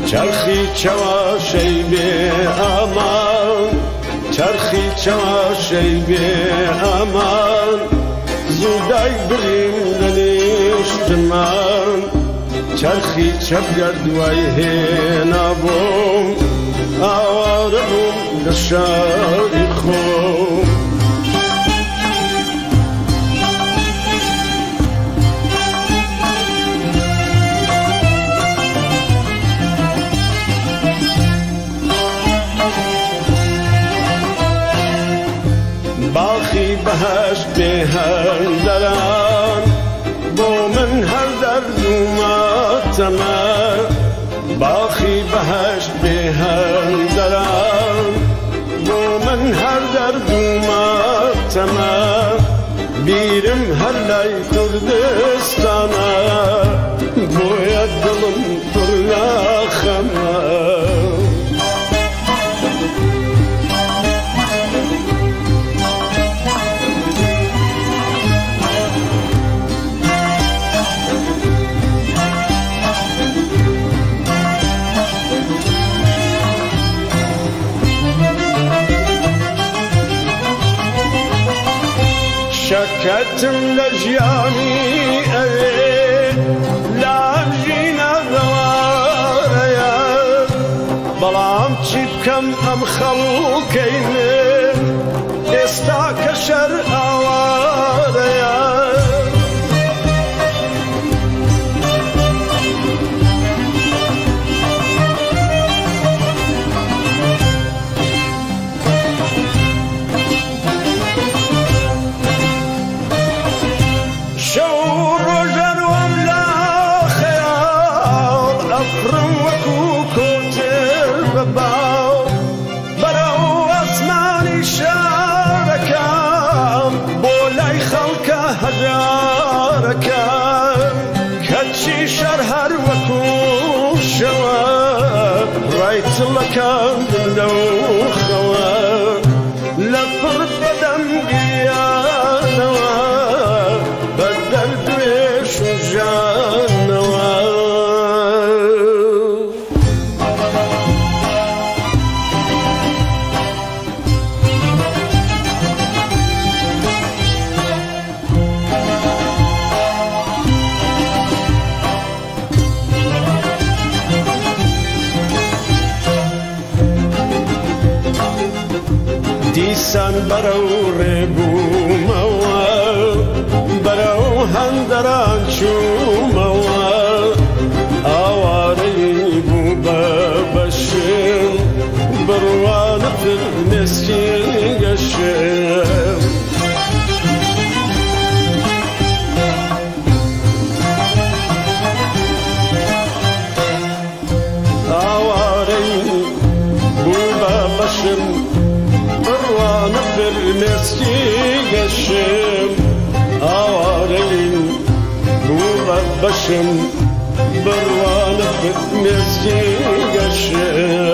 چرخی چواشی به امان چرخی چواشی به امان زودای بریم دنیشتمان چرخی چبگردوی هنابوم آوارم دشاری خوم باخی بهشت به هندران بو من هر دردوماتما باخی بهشت به هندران بو من هر دردوماتما بیرم هر لای کردستانا بویا دلم پرلا خما شكتم لجياني أبي لا جينا غواريا بلام تشيبكم أم خلقين استاك شر أواريا كتشي شرهر وكو شواب رايت لكان لو خواب لفر بدم قيانوا بدل دويش وجانوا دیسان برو ربو موال برو هندران چو موال آواری بو ببشم بروان پر مسکین گشم آواری بو ببشم وانا بالمسكين قشم آوارين بوغا بشم بروانا بالمسكين قشم